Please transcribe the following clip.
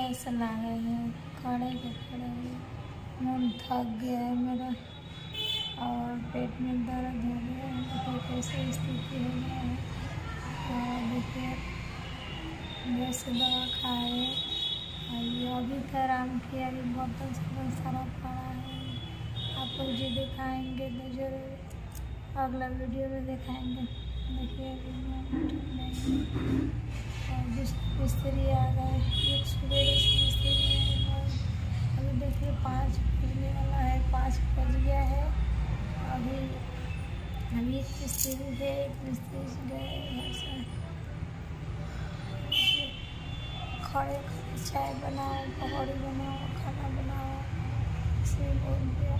ऐसा लगा है खड़े के खड़े मन थक गया है मेरा और पेट में दर्द हो गया है। देखिए कैसे स्थिति हो गया है। तो देखिए जैसे दवा खाए अभी तो आराम किया, अभी बोतल से सारा पड़ा है। आप लोग जी दिखाएंगे तो जरूर अगला वीडियो में दिखाएंगे। देखिए और मिस्त्री आ गए, एक सवेरे से मिस्त्री आ गए। अभी देखिए 5 बजने वाला है, 5 बज गया है। अभी एक मिस्त्री है, एक मिस्त्री गए घर से। खड़े खड़े चाय बनाओ, पकौड़ी बनाओ, खाना बनाओ, इसे बोल दिया।